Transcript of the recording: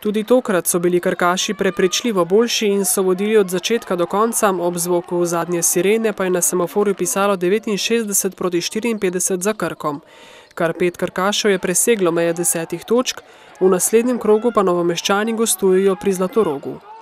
Tudi tokrat so bili krkaši prepričljivo boljši in so vodili od začetka do konca, ob zvoku zadnje sirene pa je na semaforju pisalo 69 proti 54 za Krkom. Kar 5 krkašev je preseglo meje 10 točk, v naslednjem krogu pa Novomeščani gostujejo pri Zlatorogu.